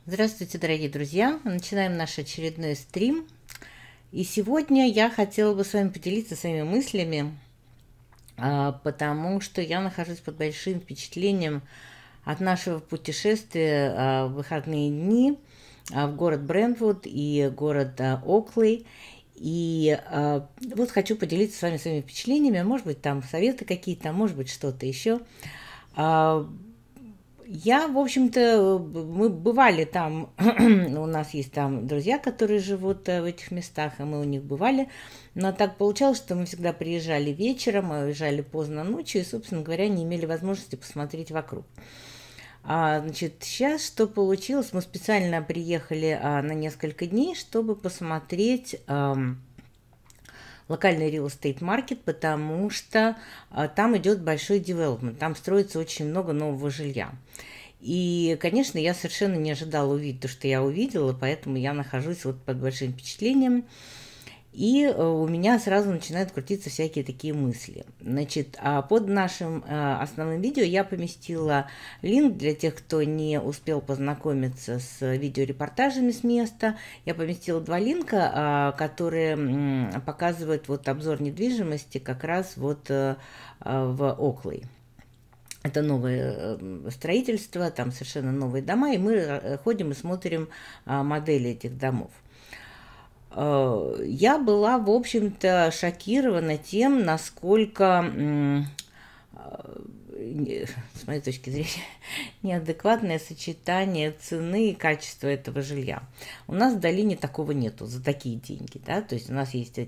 Здравствуйте, дорогие друзья! Начинаем наш очередной стрим. И сегодня я хотела бы с вами поделиться своими мыслями, потому что я нахожусь под большим впечатлением от нашего путешествия в выходные дни в город Брентвуд и город Оклей. И вот хочу поделиться с вами своими впечатлениями, может быть, там советы какие-то, может быть, что-то еще. Я, в общем-то, мы бывали там, у нас есть там друзья, которые живут в этих местах, и мы у них бывали. Но так получалось, что мы всегда приезжали вечером, мы уезжали поздно ночью и, собственно говоря, не имели возможности посмотреть вокруг. Значит, сейчас что получилось? Мы специально приехали на несколько дней, чтобы посмотреть локальный real estate market, потому что там идет большой development, там строится очень много нового жилья. И, конечно, я совершенно не ожидала увидеть то, что я увидела, поэтому я нахожусь вот под большим впечатлением. И у меня сразу начинают крутиться всякие такие мысли. Значит, под нашим основным видео я поместила линк для тех, кто не успел познакомиться с видеорепортажами с места. Я поместила два линка, которые показывают вот обзор недвижимости как раз вот в Оклей. Это новое строительство, там совершенно новые дома, и мы ходим и смотрим модели этих домов. Я была, в общем-то, шокирована тем, насколько, с моей точки зрения, неадекватное сочетание цены и качества этого жилья. У нас в долине такого нету за такие деньги, да, то есть у нас есть,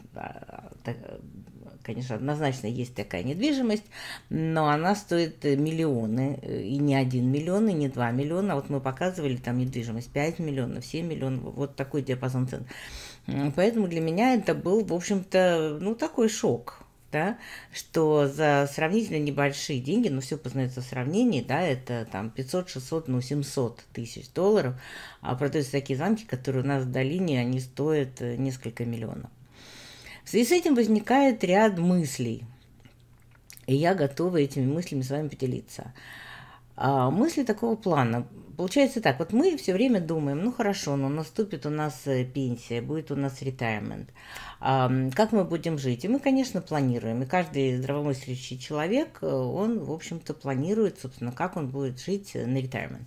конечно, однозначно есть такая недвижимость, но она стоит миллионы, и не 1 миллион, и не 2 миллиона. Вот мы показывали там недвижимость 5 миллионов, 7 миллионов, вот такой диапазон цен. Поэтому для меня это был, в общем-то, ну, такой шок, да, что за сравнительно небольшие деньги, ну, все познается в сравнении, да, это там 500, 600, ну, 700 тысяч долларов, продаются такие замки, которые у нас в долине, они стоят несколько миллионов. В связи с этим возникает ряд мыслей, и я готова этими мыслями с вами поделиться. Мысли такого плана. Получается так, вот мы все время думаем, ну хорошо, но наступит у нас пенсия, будет у нас retirement. Как мы будем жить? И мы, конечно, планируем. И каждый здравомыслящий человек, он, в общем-то, планирует, собственно, как он будет жить на retirement.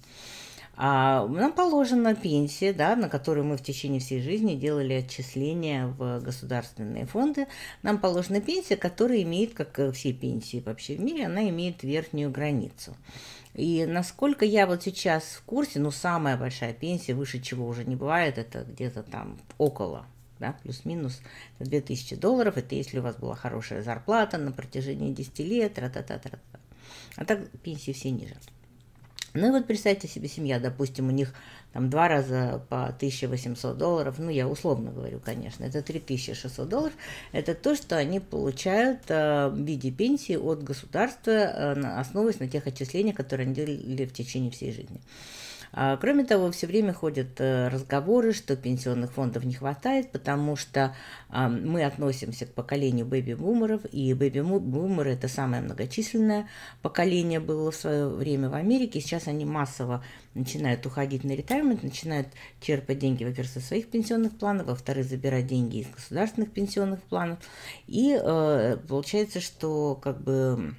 Нам положена пенсия, да, на которую мы в течение всей жизни делали отчисления в государственные фонды. Нам положена пенсия, которая имеет, как все пенсии вообще в мире, она имеет верхнюю границу. И насколько я вот сейчас в курсе, ну, самая большая пенсия, выше чего уже не бывает, это где-то там около, да, плюс-минус 2000 долларов. Это если у вас была хорошая зарплата на протяжении 10 лет, тра-та-та-та-та. А так пенсии все ниже. Ну и вот представьте себе семья, допустим, у них там 2 раза по 1800 долларов, ну я условно говорю, конечно, это 3600 долларов, это то, что они получают в виде пенсии от государства, основываясь на тех отчислениях, которые они делали в течение всей жизни. Кроме того, все время ходят разговоры, что пенсионных фондов не хватает, потому что мы относимся к поколению бэби-бумеров, и бэби-бумеры – это самое многочисленное поколение было в свое время в Америке. Сейчас они массово начинают уходить на ретайрмент, начинают черпать деньги, во-первых, со своих пенсионных планов, во-вторых, забирать деньги из государственных пенсионных планов. И получается, что как бы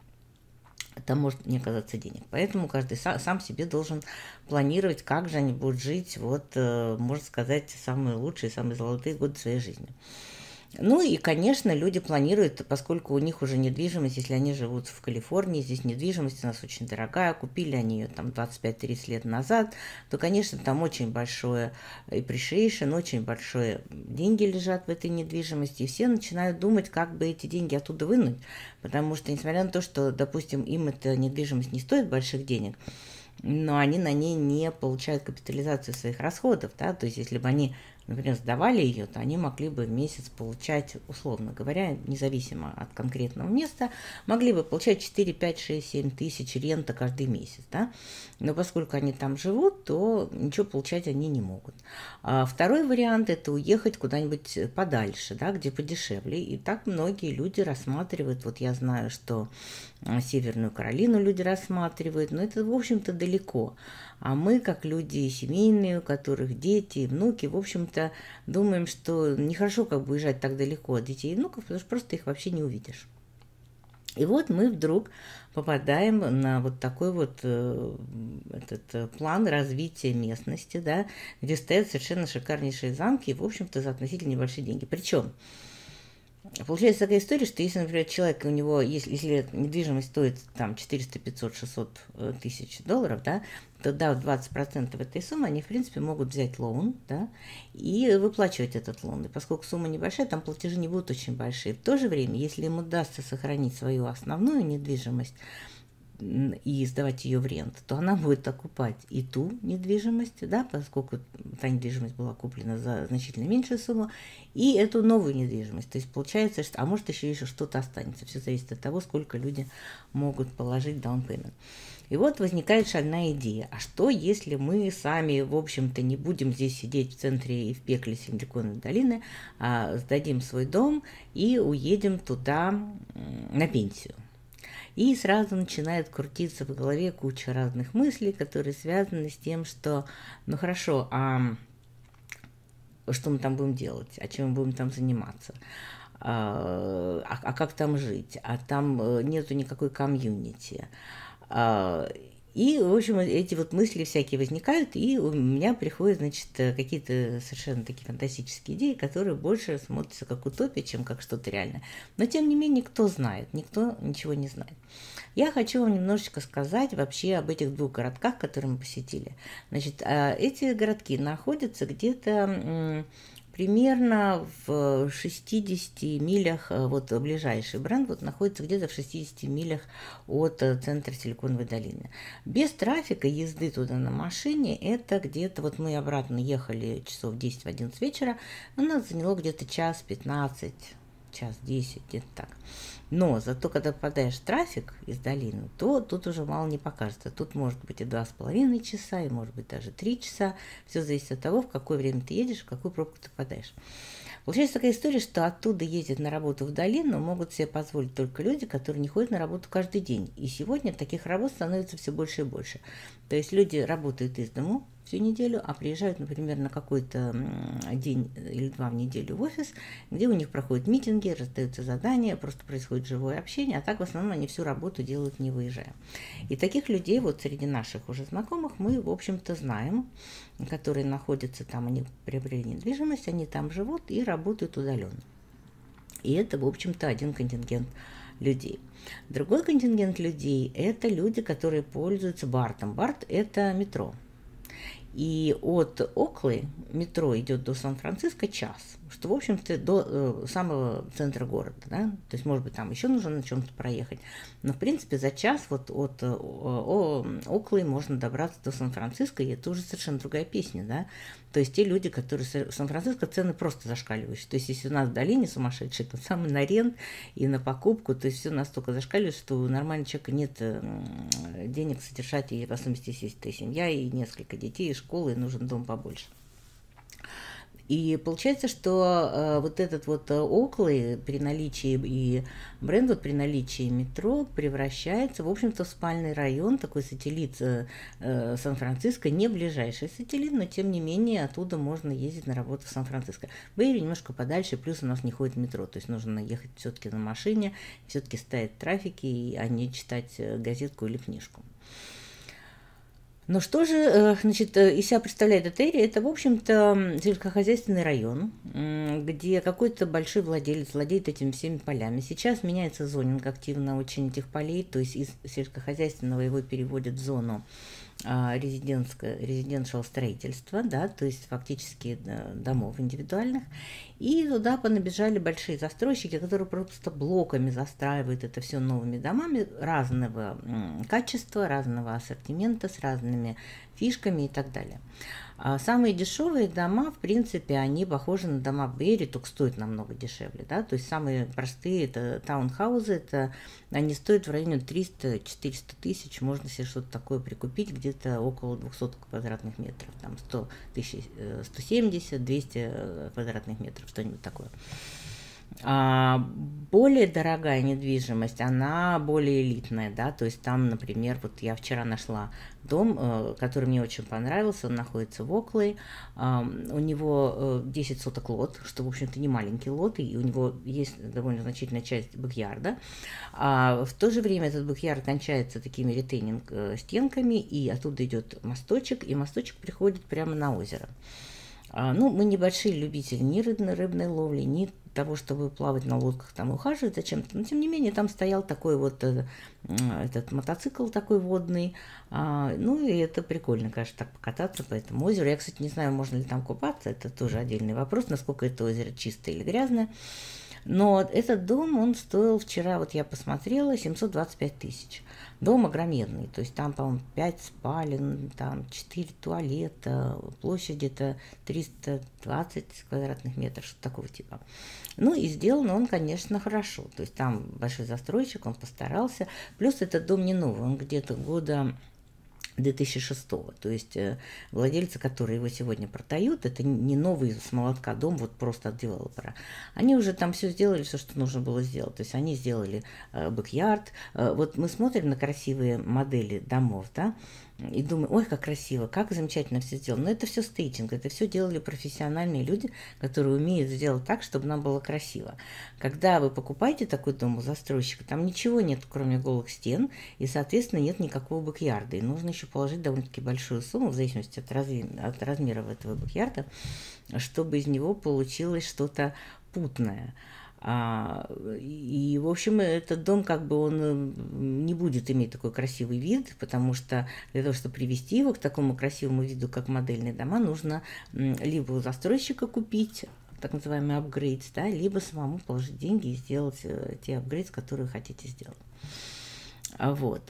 там может не оказаться денег. Поэтому каждый сам себе должен планировать, как же они будут жить, вот, можно сказать, самые лучшие, самые золотые годы своей жизни. Ну и, конечно, люди планируют, поскольку у них уже недвижимость, если они живут в Калифорнии, здесь недвижимость у нас очень дорогая, купили они ее там 25-30 лет назад, то, конечно, там очень большое appreciation, очень большие деньги лежат в этой недвижимости, и все начинают думать, как бы эти деньги оттуда вынуть, потому что, несмотря на то, что, допустим, им эта недвижимость не стоит больших денег, но они на ней не получают капитализацию своих расходов, да, то есть если бы они, например, сдавали ее, то они могли бы в месяц получать, условно говоря, независимо от конкретного места, могли бы получать 4, 5, 6, 7 тысяч рента каждый месяц, да, но поскольку они там живут, то ничего получать они не могут. Второй вариант – это уехать куда-нибудь подальше, да, где подешевле, и так многие люди рассматривают, вот я знаю, что Северную Каролину люди рассматривают, но это, в общем-то, далеко. А мы, как люди семейные, у которых дети и внуки, в общем-то, думаем, что нехорошо как бы уезжать так далеко от детей и внуков, потому что просто их вообще не увидишь. И вот мы вдруг попадаем на вот такой вот план развития местности, да, где стоят совершенно шикарнейшие замки, в общем-то, за относительно небольшие деньги. Причем получается такая история, что если, например, человек, у него, если недвижимость стоит там 400, 500, 600 тысяч долларов, да, то да, 20% этой суммы они, в принципе, могут взять лоун, да, и выплачивать этот лоун. И поскольку сумма небольшая, там платежи не будут очень большие. В то же время, если им удастся сохранить свою основную недвижимость, и сдавать ее в рент, то она будет окупать и ту недвижимость, да, поскольку та недвижимость была куплена за значительно меньшую сумму, и эту новую недвижимость. То есть получается, что, а может еще что-то останется. Все зависит от того, сколько люди могут положить down payment. И вот возникает шальная идея. А что, если мы сами, в общем-то, не будем здесь сидеть в центре и в пекле Силиконовой долины, а сдадим свой дом и уедем туда на пенсию? И сразу начинает крутиться в голове куча разных мыслей, которые связаны с тем, что, ну хорошо, а что мы там будем делать, а чем мы будем там заниматься, а как там жить, а там нету никакой комьюнити. И, в общем, эти вот мысли всякие возникают, и у меня приходят, значит, какие-то совершенно такие фантастические идеи, которые больше смотрятся как утопия, чем как что-то реальное. Но, тем не менее, кто знает, никто ничего не знает. Я хочу вам немножечко сказать вообще об этих двух городках, которые мы посетили. Значит, эти городки находятся где-то примерно в 60 милях, вот ближайший Брентвуд находится где-то в 60 милях от центра Силиконовой долины. Без трафика езды туда на машине, это где-то, вот мы обратно ехали часов 10-11 вечера, у нас заняло где-то час 15, час 10, где-то так. Но зато, когда попадаешь в трафик из долины, то тут уже мало не покажется. Тут может быть и 2,5 часа, и может быть даже 3 часа. Все зависит от того, в какое время ты едешь, в какую пробку ты попадаешь. Получается такая история, что оттуда ездят на работу в долину, могут себе позволить только люди, которые не ходят на работу каждый день. И сегодня таких работ становится все больше и больше. То есть люди работают из дому всю неделю, а приезжают, например, на какой-то день или два в неделю в офис, где у них проходят митинги, раздаются задания, просто происходит живое общение, а так в основном они всю работу делают, не выезжая. И таких людей вот среди наших уже знакомых мы, в общем-то, знаем, которые находятся там, они приобрели недвижимость, они там живут и работают удаленно. И это, в общем-то, один контингент людей. Другой контингент людей – это люди, которые пользуются BART. BART – это метро. И от Оклы метро идет до Сан-Франциско час, что, в общем-то, до самого центра города. Да? То есть, может быть, там еще нужно на чем-то проехать. Но, в принципе, за час вот от Оклы можно добраться до Сан-Франциско, и это уже совершенно другая песня. Да? То есть, те люди, которые в Сан-Франциско, цены просто зашкаливающие. То есть, если у нас в долине сумасшедшие, то самый на рент и на покупку, то есть, все настолько зашкаливает, что у нормального человека нет денег содержать, и в особенности, если ты семья и несколько детей, и школы, и нужен дом побольше. И получается, что вот этот вот Оклы при наличии и Брентвуд при наличии метро превращается, в общем-то, в спальный район, такой сателлит Сан-Франциско, не ближайший сателлит, но тем не менее оттуда можно ездить на работу в Сан-Франциско. Бэйри немножко подальше, плюс у нас не ходит метро, то есть нужно ехать все-таки на машине, все-таки стоять в трафике, а не читать газетку или книжку. Но что же, значит, из себя представляет эта эрия? Это, в общем-то, сельскохозяйственный район, где какой-то большой владелец владеет этими всеми полями. Сейчас меняется зонинг активно очень этих полей, то есть из сельскохозяйственного его переводят в зону резиденциального строительства, да, то есть фактически домов индивидуальных. И туда понабежали большие застройщики, которые просто блоками застраивают это все новыми домами разного качества, разного ассортимента, с разными фишками и так далее. А самые дешевые дома, в принципе, они похожи на дома в Бэйри, только стоят намного дешевле. Да? То есть самые простые это таунхаузы, это, они стоят в районе 300-400 тысяч, можно себе что-то такое прикупить, где-то около 200 квадратных метров, там 100 тысяч, 170-200 квадратных метров, что-нибудь такое. А более дорогая недвижимость, она более элитная, да, то есть там, например, вот я вчера нашла дом, который мне очень понравился, он находится в Оклей, у него 10 соток лот, что, в общем-то, не маленький лот, и у него есть довольно значительная часть бэк-ярда, а в то же время этот бэк-ярд кончается такими ретейнинг стенками, и оттуда идет мосточек, и мосточек приходит прямо на озеро. Ну, мы небольшие любители ни рыбной ловли, ни того, чтобы плавать на лодках, там ухаживать за чем-то. Но, тем не менее, там стоял такой вот этот мотоцикл такой водный. Ну, и это прикольно, конечно, так покататься по этому озеру. Я, кстати, не знаю, можно ли там купаться. Это тоже отдельный вопрос, насколько это озеро чистое или грязное. Но этот дом, он стоил вчера, вот я посмотрела, 725 тысяч. Дом огроменный, то есть там, по-моему, 5 спален, там 4 туалета, площадь где-то 320 квадратных метров, что такого типа. Ну и сделан он, конечно, хорошо. То есть там большой застройщик, он постарался. Плюс этот дом не новый, он где-то года 2006. То есть владельцы, которые его сегодня продают, это не новый с молотка дом, вот просто от девелопера. Они уже там все сделали, все, что нужно было сделать. То есть они сделали бэк-ярд. Вот мы смотрим на красивые модели домов, да, и думаю, ой, как красиво, как замечательно все сделано. Но это все стейджинг, это все делали профессиональные люди, которые умеют сделать так, чтобы нам было красиво. Когда вы покупаете такой дом у застройщика, там ничего нет, кроме голых стен, и, соответственно, нет никакого бэк-ярда. И нужно еще положить довольно-таки большую сумму, в зависимости от размеров этого бэк-ярда, чтобы из него получилось что-то путное. И, в общем, этот дом, как бы, он не будет иметь такой красивый вид, потому что для того, чтобы привести его к такому красивому виду, как модельные дома, нужно либо у застройщика купить так называемый апгрейд, да, либо самому положить деньги и сделать те апгрейды, которые вы хотите сделать. Вот,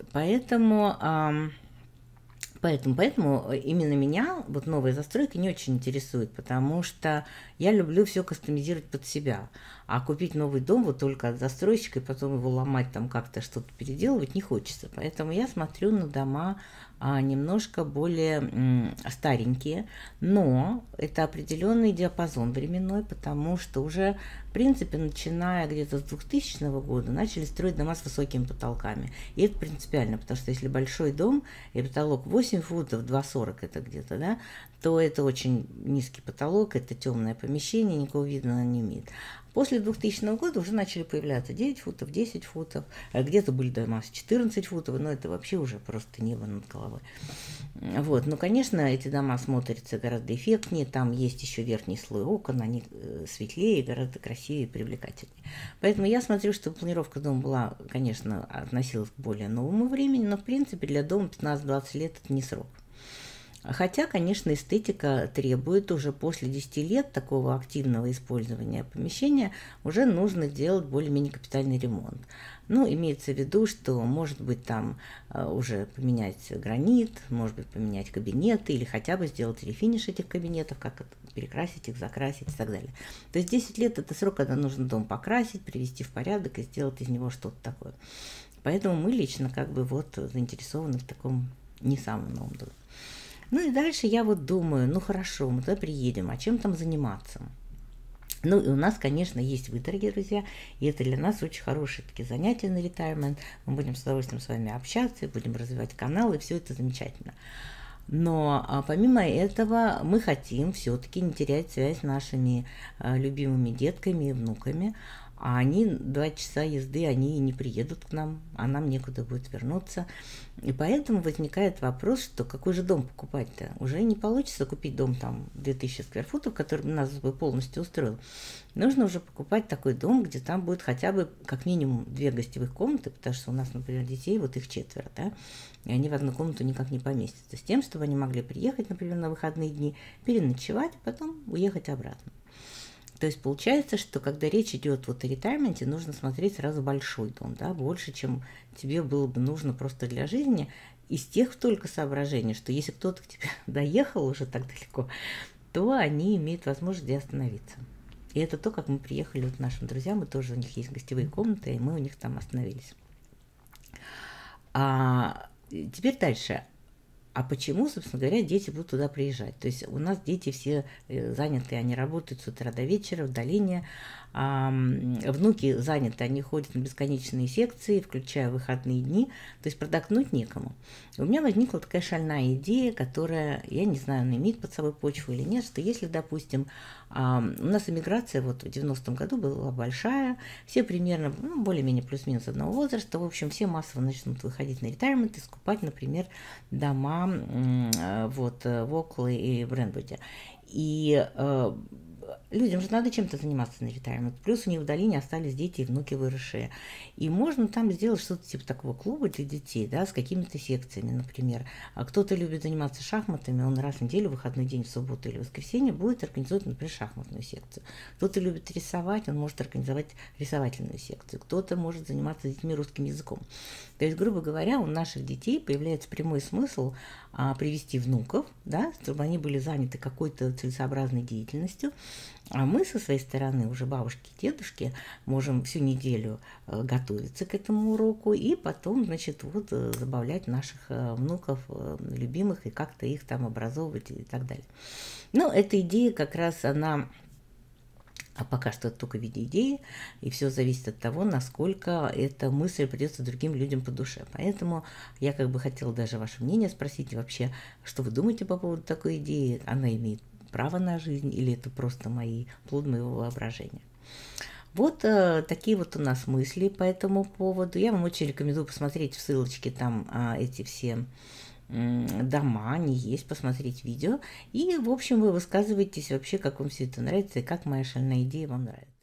Поэтому именно меня вот новая застройка не очень интересует, потому что я люблю все кастомизировать под себя. А купить новый дом вот только от застройщика и потом его ломать, там как-то что-то переделывать не хочется. Поэтому я смотрю на дома немножко более старенькие, но это определенный диапазон временной, потому что уже, в принципе, начиная где-то с 2000 года начали строить дома с высокими потолками. И это принципиально, потому что если большой дом и потолок 8 футов, 2,40 это где-то, да, то это очень низкий потолок, это темное помещение, никакого вида оно не имеет. После 2000 года уже начали появляться 9 футов, 10 футов, где-то были дома с 14 футов, но это вообще уже просто небо над головой. Вот. Но, конечно, эти дома смотрятся гораздо эффектнее, там есть еще верхний слой окон, они светлее, гораздо красивее и привлекательнее. Поэтому я смотрю, что планировка дома была, конечно, относилась к более новому времени, но, в принципе, для дома 15-20 лет это не срок. Хотя, конечно, эстетика требует уже после 10 лет такого активного использования помещения уже нужно делать более-менее капитальный ремонт. Ну, имеется в виду, что, может быть, там уже поменять гранит, может быть, поменять кабинеты или хотя бы сделать рефиниш этих кабинетов, как перекрасить их, закрасить и так далее. То есть 10 лет – это срок, когда нужно дом покрасить, привести в порядок и сделать из него что-то такое. Поэтому мы лично как бы вот заинтересованы в таком не самом новом доме. Ну и дальше я вот думаю, ну хорошо, мы туда приедем, а чем там заниматься? Ну и у нас, конечно, есть вы, дорогие друзья, и это для нас очень хорошие такие занятия на retirement. Мы будем с удовольствием с вами общаться, будем развивать канал, и все это замечательно. Но помимо этого мы хотим все-таки не терять связь с нашими любимыми детками и внуками. А они 2 часа езды, они не приедут к нам, а нам некуда будет вернуться. И поэтому возникает вопрос, что какой же дом покупать-то? Уже не получится купить дом там 2000 скверфутов, который нас бы полностью устроил. Нужно уже покупать такой дом, где там будет хотя бы как минимум 2 гостевых комнаты, потому что у нас, например, детей, вот их 4, да, и они в одну комнату никак не поместятся. С тем, чтобы они могли приехать, например, на выходные дни, переночевать, а потом уехать обратно. То есть получается, что когда речь идет вот о ретайрменте, нужно смотреть сразу большой дом, да, больше, чем тебе было бы нужно просто для жизни, из тех только соображений, что если кто-то к тебе доехал уже так далеко, то они имеют возможность где остановиться. И это то, как мы приехали вот к нашим друзьям, и тоже у них есть гостевые комнаты, и мы у них там остановились. Теперь дальше. А почему, собственно говоря, дети будут туда приезжать? То есть у нас дети все заняты, они работают с утра до вечера в долине, внуки заняты, они ходят на бесконечные секции, включая выходные дни, то есть продохнуть некому. И у меня возникла такая шальная идея, которая, я не знаю, она имеет под собой почву или нет, что если, допустим, у нас эмиграция вот в 90-м году была большая, все примерно, ну, более-менее плюс-минус одного возраста, в общем, все массово начнут выходить на ретайрмент и скупать, например, дома вот в Окле и Брентвуде. И людям же надо чем-то заниматься на ретайрмент. Плюс у них в долине остались дети и внуки выросшие. И можно там сделать что-то типа такого клуба для детей, да, с какими-то секциями, например. А кто-то любит заниматься шахматами, он раз в неделю, в выходной день, в субботу или воскресенье будет организовать, например, шахматную секцию. Кто-то любит рисовать, он может организовать рисовательную секцию. Кто-то может заниматься с детьми русским языком. То есть, грубо говоря, у наших детей появляется прямой смысл привести внуков, да, чтобы они были заняты какой-то целесообразной деятельностью, а мы со своей стороны, уже бабушки и дедушки, можем всю неделю готовиться к этому уроку и потом, значит, вот забавлять наших внуков, любимых, и как-то их там образовывать и так далее. Ну, эта идея как раз, она... А пока что это только в виде идеи, и все зависит от того, насколько эта мысль придется другим людям по душе. Поэтому я как бы хотела даже ваше мнение спросить вообще, что вы думаете по поводу такой идеи, она имеет право на жизнь или это просто плод моего воображения. Вот такие вот у нас мысли по этому поводу. Я вам очень рекомендую посмотреть в ссылочке там эти все дома, они есть, посмотреть видео. И, в общем, вы высказываетесь вообще, как вам все это нравится и как моя шальная идея вам нравится.